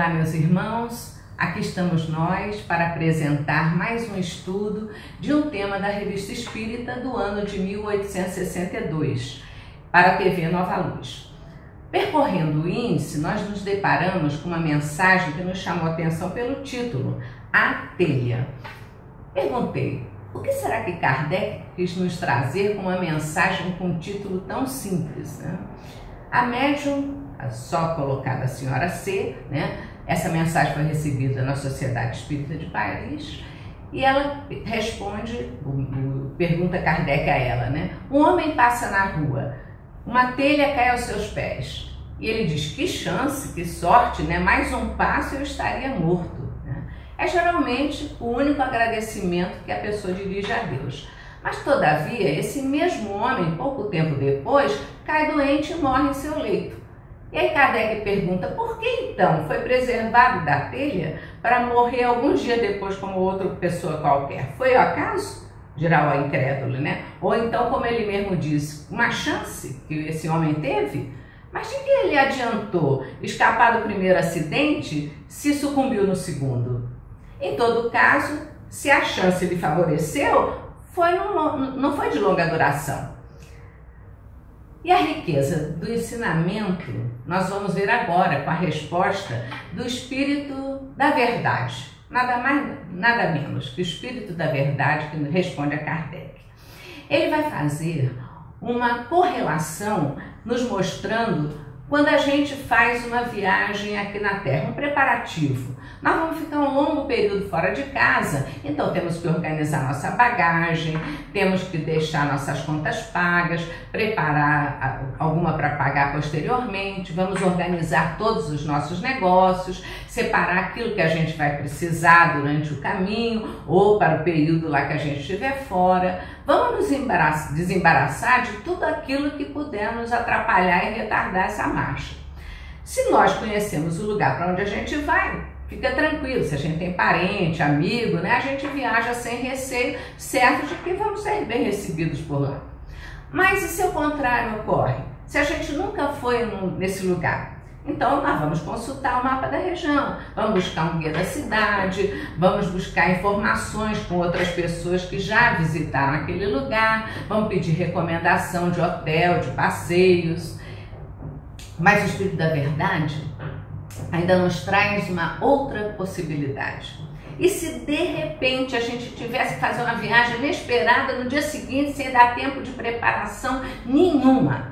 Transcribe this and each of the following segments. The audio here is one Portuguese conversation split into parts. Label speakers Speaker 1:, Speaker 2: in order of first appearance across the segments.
Speaker 1: Olá, meus irmãos, aqui estamos nós para apresentar mais um estudo de um tema da Revista Espírita do ano de 1862, para a TV Nova Luz. Percorrendo o índice, nós nos deparamos com uma mensagem que nos chamou a atenção pelo título, A Telha. Perguntei, o que será que Kardec quis nos trazer com uma mensagem com um título tão simples, né? A médium, só colocada a senhora C, né? Essa mensagem foi recebida na Sociedade Espírita de Paris e ela responde, pergunta Kardec a ela, né? Um homem passa na rua, uma telha cai aos seus pés e ele diz, que chance, que sorte, né? Mais um passo e eu estaria morto, né? É geralmente o único agradecimento que a pessoa dirige a Deus. Mas, todavia, esse mesmo homem, pouco tempo depois, cai doente e morre em seu leito. E aí Kardec pergunta, por que então foi preservado da telha para morrer alguns dias depois como outra pessoa qualquer? Foi o acaso? Dirá o incrédulo, né? Ou então, como ele mesmo diz, uma chance que esse homem teve? Mas de que ele adiantou escapar do primeiro acidente se sucumbiu no segundo? Em todo caso, se a chance lhe favoreceu, não foi de longa duração. E a riqueza do ensinamento nós vamos ver agora com a resposta do Espírito da Verdade. Nada mais, nada menos que o Espírito da Verdade que responde a Kardec. Ele vai fazer uma correlação nos mostrando quando a gente faz uma viagem aqui na Terra, um preparativo. Nós vamos ficar um longo período fora de casa, então temos que organizar nossa bagagem, temos que deixar nossas contas pagas, preparar alguma para pagar posteriormente, vamos organizar todos os nossos negócios, separar aquilo que a gente vai precisar durante o caminho ou para o período lá que a gente estiver fora. Vamos nos desembaraçar de tudo aquilo que puder nos atrapalhar e retardar essa marcha. Se nós conhecemos o lugar para onde a gente vai, fica tranquilo, se a gente tem parente, amigo, né? A gente viaja sem receio, certo de que vamos ser bem recebidos por lá. Mas e se o contrário ocorre? Se a gente nunca foi nesse lugar, então nós vamos consultar o mapa da região, vamos buscar um guia da cidade, vamos buscar informações com outras pessoas que já visitaram aquele lugar, vamos pedir recomendação de hotel, de passeios. Mas o Espírito da Verdade ainda nos traz uma outra possibilidade. E se de repente a gente tivesse que fazer uma viagem inesperada no dia seguinte, sem dar tempo de preparação nenhuma,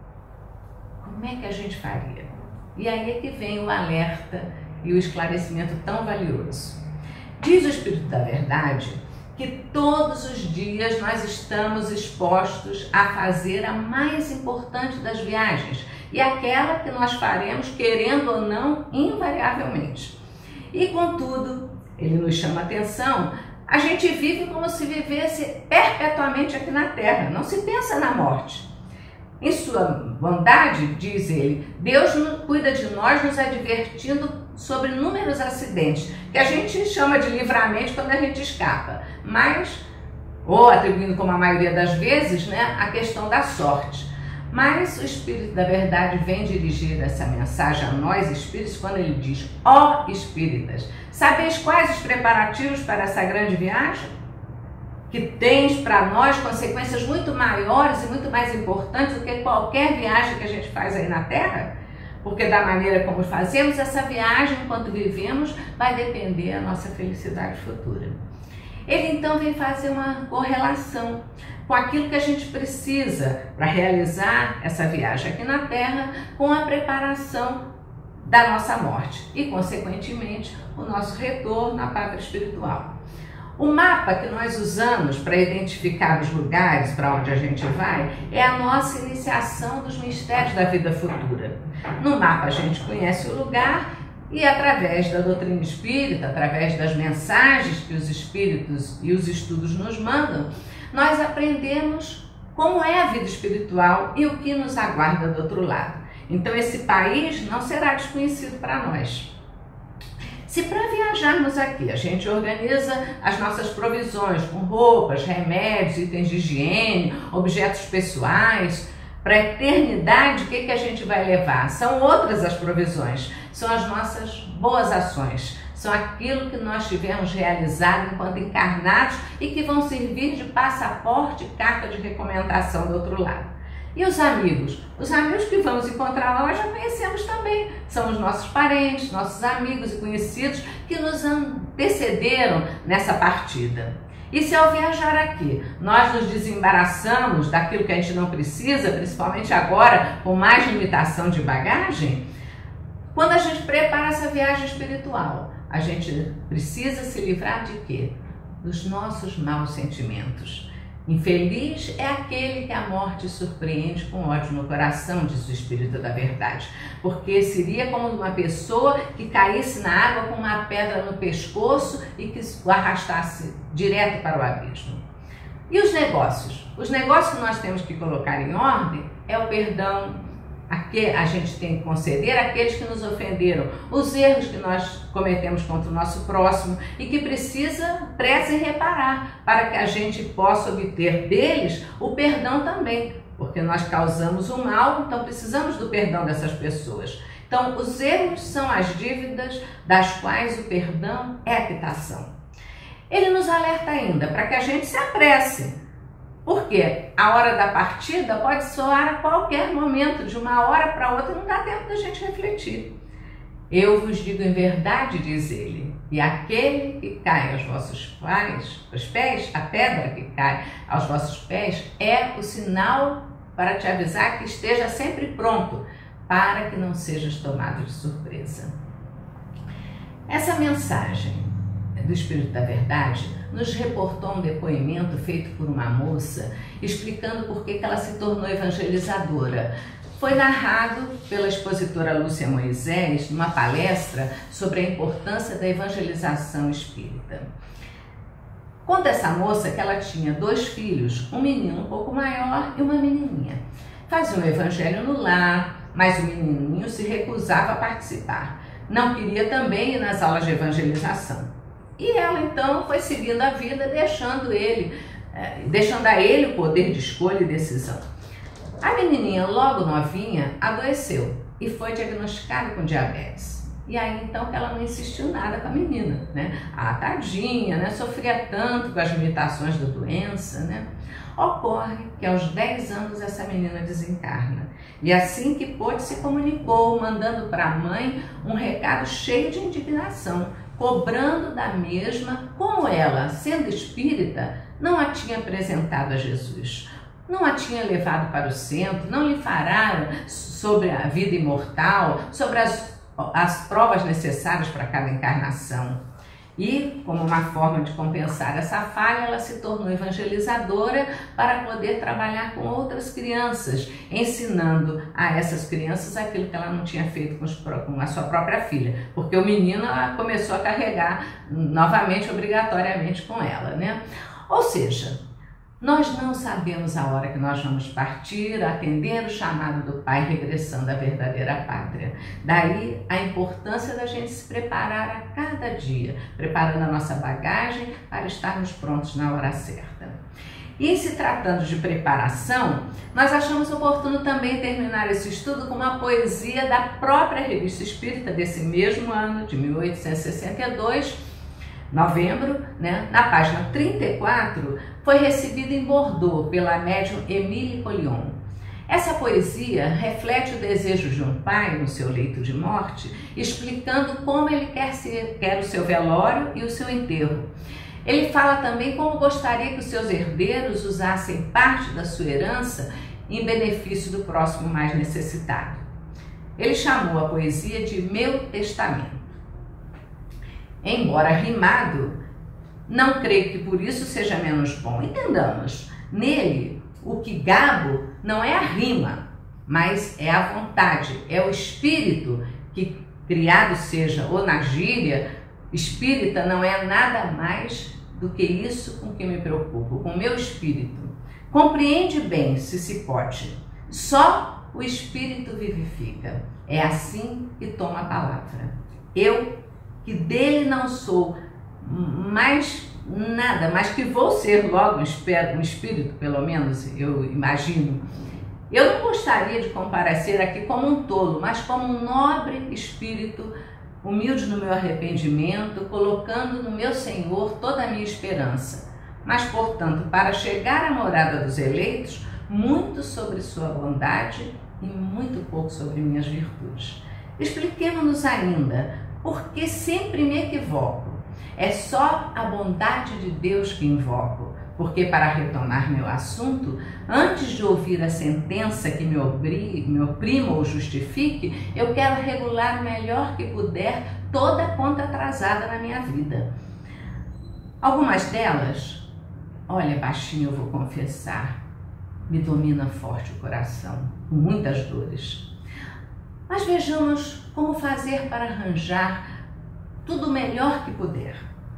Speaker 1: como é que a gente faria? E aí é que vem o alerta e o esclarecimento tão valioso. Diz o Espírito da Verdade que todos os dias nós estamos expostos a fazer a mais importante das viagens, e aquela que nós faremos, querendo ou não, invariavelmente. E, contudo, ele nos chama a atenção, a gente vive como se vivesse perpetuamente aqui na Terra, não se pensa na morte. Em sua bondade, diz ele, Deus cuida de nós, nos advertindo sobre inúmeros acidentes, que a gente chama de livramento quando a gente escapa, mas, ou atribuindo como a maioria das vezes, né, a questão da sorte. Mas o Espírito da Verdade vem dirigir essa mensagem a nós espíritos quando ele diz, ó espíritas, sabeis quais os preparativos para essa grande viagem? Que tens para nós consequências muito maiores e muito mais importantes do que qualquer viagem que a gente faz aí na Terra? Porque da maneira como fazemos essa viagem enquanto vivemos, vai depender da nossa felicidade futura. Ele então vem fazer uma correlação com aquilo que a gente precisa para realizar essa viagem aqui na Terra, com a preparação da nossa morte e, consequentemente, o nosso retorno à pátria espiritual. O mapa que nós usamos para identificar os lugares para onde a gente vai é a nossa iniciação dos mistérios da vida futura. No mapa a gente conhece o lugar e, através da doutrina espírita, através das mensagens que os espíritos e os estudos nos mandam, nós aprendemos como é a vida espiritual e o que nos aguarda do outro lado. Então esse país não será desconhecido para nós. Se para viajarmos aqui a gente organiza as nossas provisões com roupas, remédios, itens de higiene, objetos pessoais, Para a eternidade, o que a gente vai levar? São outras as provisões, são as nossas boas ações, são aquilo que nós tivemos realizado enquanto encarnados e que vão servir de passaporte e carta de recomendação do outro lado. E os amigos? Os amigos que vamos encontrar lá, nós já conhecemos também. São os nossos parentes, nossos amigos e conhecidos que nos antecederam nessa partida. E se ao viajar aqui, nós nos desembaraçamos daquilo que a gente não precisa, principalmente agora com mais limitação de bagagem, quando a gente prepara essa viagem espiritual, a gente precisa se livrar de quê? Dos nossos maus sentimentos. Infeliz é aquele que a morte surpreende com ódio no coração, diz o Espírito da Verdade, porque seria como uma pessoa que caísse na água com uma pedra no pescoço e que o arrastasse direto para o abismo. E os negócios? Os negócios que nós temos que colocar em ordem é o perdão, a gente tem que conceder àqueles que nos ofenderam, os erros que nós cometemos contra o nosso próximo e que preza em reparar, para que a gente possa obter deles o perdão também, porque nós causamos o mal, então precisamos do perdão dessas pessoas. Então, os erros são as dívidas das quais o perdão é a quitação. Ele nos alerta ainda para que a gente se apresse, porque a hora da partida pode soar a qualquer momento, de uma hora para outra, não dá tempo da gente refletir. Eu vos digo em verdade, diz ele, e aquele que cai aos vossos pés, a pedra que cai aos vossos pés, é o sinal para te avisar que esteja sempre pronto, para que não sejas tomado de surpresa. Essa mensagem do Espírito da Verdade nos reportou um depoimento feito por uma moça explicando por que ela se tornou evangelizadora. Foi narrado pela expositora Lúcia Moisés numa palestra sobre a importância da evangelização espírita. Conta essa moça que ela tinha 2 filhos, um menino um pouco maior e uma menininha. Faziam o evangelho no lar, mas o menininho se recusava a participar. Não queria também ir nas aulas de evangelização. E ela então foi seguindo a vida, deixando a ele o poder de escolha e decisão. A menininha, logo novinha, adoeceu e foi diagnosticada com diabetes. E aí então que ela não insistiu nada com a menina, né? Ah, tadinha, né? Sofria tanto com as limitações da doença, né? Ocorre que aos 10 anos essa menina desencarna. E assim que pôde, se comunicou, mandando para a mãe um recado cheio de indignação, cobrando da mesma como ela, sendo espírita, não a tinha apresentado a Jesus, não a tinha levado para o centro, não lhe falaram sobre a vida imortal, sobre as provas necessárias para cada encarnação. E, como uma forma de compensar essa falha, ela se tornou evangelizadora para poder trabalhar com outras crianças, ensinando a essas crianças aquilo que ela não tinha feito com a sua própria filha, porque o menino ela começou a carregar novamente, obrigatoriamente com ela, né? Ou seja, nós não sabemos a hora que nós vamos partir, atender o chamado do Pai, regressando à verdadeira pátria. Daí a importância da gente se preparar a cada dia, preparando a nossa bagagem para estarmos prontos na hora certa. E se tratando de preparação, nós achamos oportuno também terminar esse estudo com uma poesia da própria Revista Espírita desse mesmo ano, de 1862, novembro, né? Na página 34, foi recebida em Bordeaux pela médium Émilie Collion. Essa poesia reflete o desejo de um pai no seu leito de morte, explicando como ele quer o seu velório e o seu enterro. Ele fala também como gostaria que os seus herdeiros usassem parte da sua herança em benefício do próximo mais necessitado. Ele chamou a poesia de Meu Testamento. Embora rimado, não creio que por isso seja menos bom. Entendamos, nele o que gabo não é a rima, mas é a vontade, é o espírito que, criado seja ou na gíria, espírita não é nada mais do que isso com que me preocupo, com o meu espírito. Compreende bem, se se pode, só o espírito vivifica. É assim que toma a palavra. Eu, que dele não sou mais nada, mas que vou ser logo, espero, um espírito, pelo menos, eu imagino, Eu não gostaria de comparecer aqui como um tolo, mas como um nobre espírito, humilde no meu arrependimento, colocando no meu Senhor toda a minha esperança. Mas, portanto, para chegar à morada dos eleitos, muito sobre sua bondade e muito pouco sobre minhas virtudes. Expliquemo-nos ainda, porque sempre me equivoco. É só a bondade de Deus que invoco, porque, para retomar meu assunto, antes de ouvir a sentença que me oprima ou justifique, eu quero regular o melhor que puder toda a conta atrasada na minha vida. Algumas delas, olha, baixinho eu vou confessar, me domina forte o coração, com muitas dores. Mas vejamos como fazer para arranjar tudo o melhor que puder.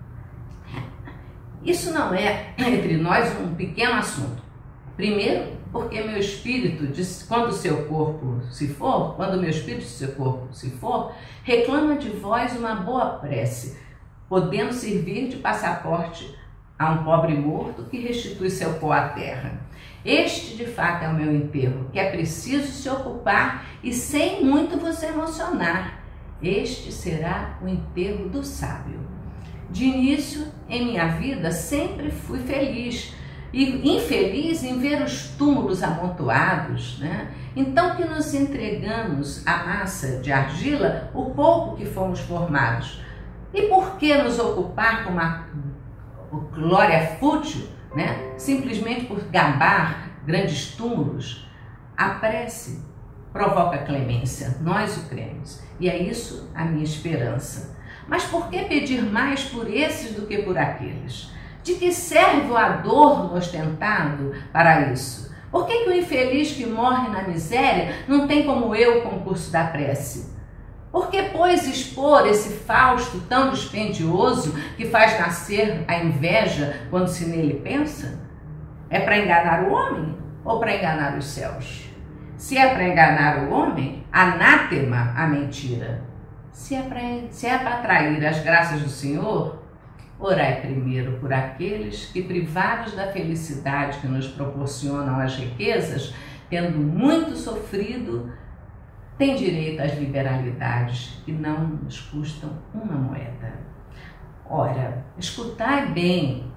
Speaker 1: Isso não é, entre nós, um pequeno assunto. Primeiro, porque meu espírito, quando meu espírito de seu corpo se for, reclama de vós uma boa prece, podendo servir de passaporte a um pobre morto que restitui seu pó à terra. Este, de fato, é o meu enterro, que é preciso se ocupar e sem muito vos emocionar. Este será o enterro do sábio. De início, em minha vida, sempre fui feliz e infeliz em ver os túmulos amontoados, né? Então que nos entregamos à massa de argila o pouco que fomos formados. E por que nos ocupar com uma glória fútil, né? Simplesmente por gabar grandes túmulos? A prece provoca clemência, nós o cremos, e é isso a minha esperança. Mas por que pedir mais por esses do que por aqueles? De que serve o adorno ostentado para isso? Por que o infeliz que morre na miséria não tem como eu o concurso da prece? Por que, pois, expor esse Fausto tão dispendioso que faz nascer a inveja quando se nele pensa? É para enganar o homem ou para enganar os céus? Se é para enganar o homem, anátema a mentira. Se é para atrair as graças do Senhor, orai primeiro por aqueles que, privados da felicidade que nos proporcionam as riquezas, tendo muito sofrido, têm direito às liberalidades que não nos custam uma moeda. Ora, escutai bem.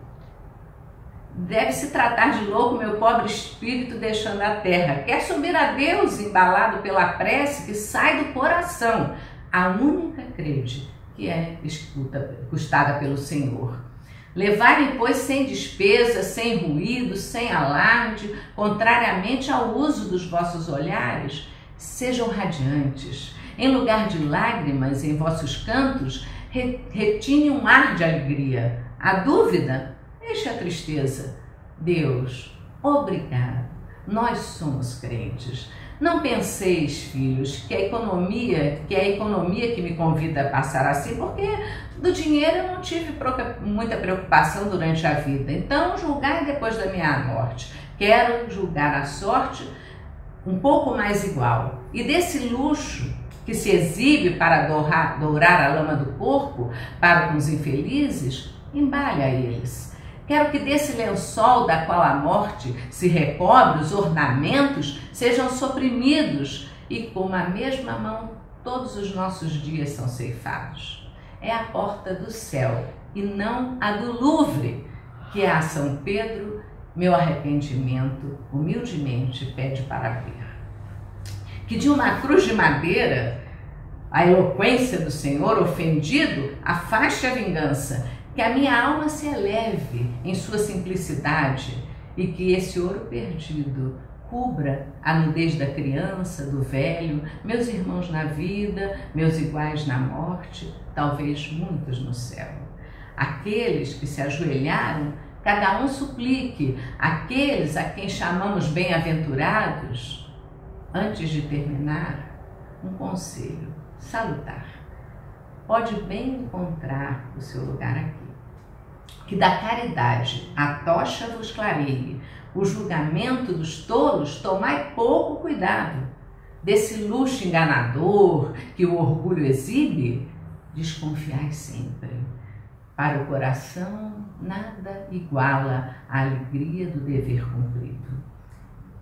Speaker 1: Deve-se tratar de louco meu pobre espírito deixando a terra. Quer subir a Deus embalado pela prece que sai do coração, a única crede que é custada pelo Senhor. Levai-me, pois, sem despesa, sem ruído, sem alarde, contrariamente ao uso dos vossos olhares, sejam radiantes. Em lugar de lágrimas em vossos cantos, retine um ar de alegria. A dúvida, deixe a tristeza. Deus, obrigado. Nós somos crentes. Não penseis, filhos, que é a economia que me convida a passar assim, porque do dinheiro eu não tive muita preocupação durante a vida. Então, julgai depois da minha morte. Quero julgar a sorte um pouco mais igual. E desse luxo que se exibe para dourar a lama do corpo para com os infelizes, embale a eles. Quero que desse lençol da qual a morte se recobre, os ornamentos sejam suprimidos e com a mesma mão todos os nossos dias são ceifados. É a porta do céu e não a do Louvre que a São Pedro, meu arrependimento, humildemente pede para ver. Que de uma cruz de madeira a eloquência do Senhor ofendido afaste a vingança, que a minha alma se eleve em sua simplicidade e que esse ouro perdido cubra a nudez da criança, do velho, meus irmãos na vida, meus iguais na morte, talvez muitos no céu. Aqueles que se ajoelharam, cada um suplique, aqueles a quem chamamos bem-aventurados. Antes de terminar, um conselho salutar. Pode bem encontrar o seu lugar aqui. Que da caridade a tocha vos clareie, o julgamento dos tolos tomai pouco cuidado. Desse luxo enganador que o orgulho exibe, desconfiai sempre. Para o coração, nada iguala a alegria do dever cumprido.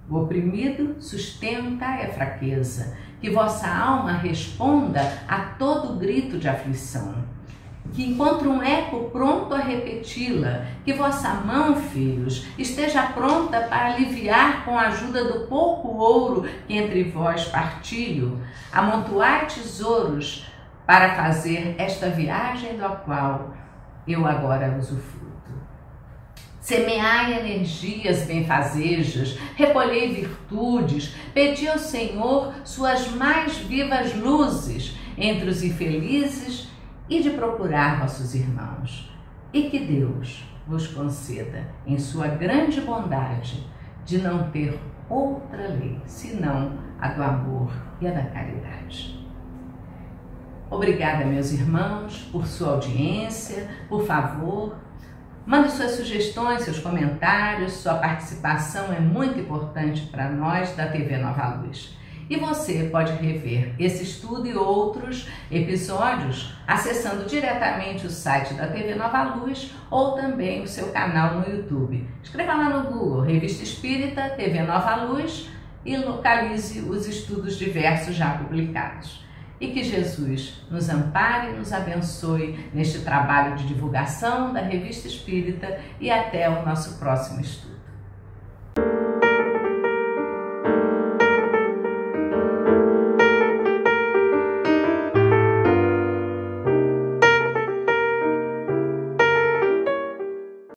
Speaker 1: O oprimido sustenta a fraqueza, que vossa alma responda a todo grito de aflição, que encontre um eco pronto a repeti-la, que vossa mão, filhos, esteja pronta para aliviar com a ajuda do pouco ouro que entre vós partilho, amontoai tesouros para fazer esta viagem da qual eu agora usufruto. Semeai energias benfazejas, recolhei virtudes, pedi ao Senhor suas mais vivas luzes entre os infelizes e de procurar vossos irmãos. E que Deus vos conceda, em sua grande bondade, de não ter outra lei, senão a do amor e a da caridade. Obrigada, meus irmãos, por sua audiência. Por favor, mande suas sugestões, seus comentários, sua participação é muito importante para nós da TV Nova Luz. E você pode rever esse estudo e outros episódios acessando diretamente o site da TV Nova Luz ou também o seu canal no YouTube. Escreva lá no Google Revista Espírita TV Nova Luz e localize os estudos diversos já publicados. E que Jesus nos ampare e nos abençoe neste trabalho de divulgação da Revista Espírita e até o nosso próximo estudo.